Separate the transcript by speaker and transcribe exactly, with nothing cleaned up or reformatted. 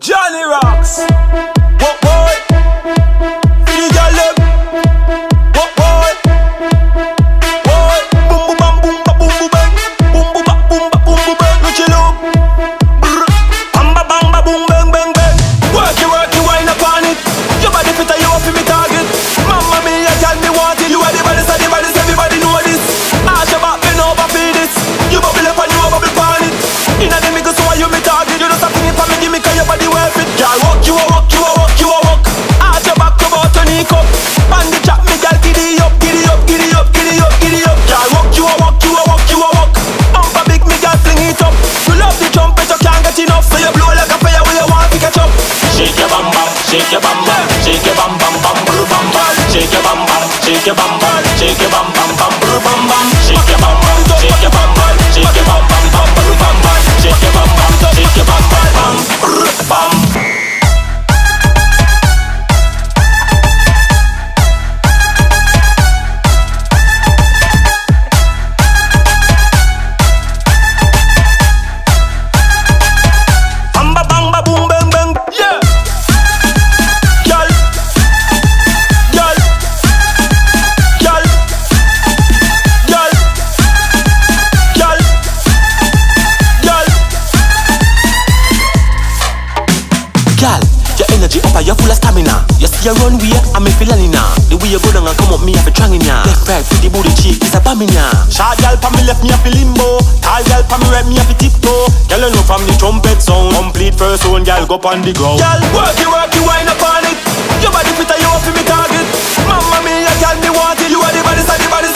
Speaker 1: Johnny Roxx. What boy? You got love. What boy? Boy. Boom boom bam boom ba boom boom bang. Boom boom ba boom ba boom boom bang. Richie Loop. Bam ba bang ba boom bang bang bang. Work you work you wind up on it. Your body fit and you up in me target. Mama me, I tell me want it. You are the baddest of the baddest. Everybody know this. Ask your back, bend over for this. You bubble up and you bubble on it. Inna the middle, so why you me target? You don't have to me for me, give me 'cause your body worth it. Girl, walk you a walk, you a walk, you a walk. Ask your back, come out to Nick up. Band the chop, me girl, giddy up, giddy up, giddy up, giddy up, giddy up. Girl, walk you a walk, you a walk, you a walk. Bumper big, me girl, fling it up. You love the trumpet, you can't get enough, so you blow like a fire where you want to catch up.
Speaker 2: Shake your bam bam, shake your bam bam, shake your bam bam bam bam bam. Shake your bam bam, shake your bam bam, shake your bam bam bam bam bam. Shake your bam bam, shake your bam bam, shake your bam bam bam bam bam. Shake your bam bam, shake your bam bam bam bam.
Speaker 1: Bamba bang ba boom bang bang. Yeah. Girl. Girl. Girl. Girl. Girl. Girl. Girl, your energy up and you're full of stamina. You see you run way, I'm a feeling now. The way you go down and come up me have a trang in ya. Left right with the booty cheek, it's a bam in ya. Short girl pa me left me have a limbo. Tall girl pa me right me have a tiptoe. Girl you know from the trumpet sound. Complete first one, girl go on the ground. Girl work you work you wind up on it. Your body fit and you up in me target. Mama me, you tell me want it. You are the baddest of the baddest.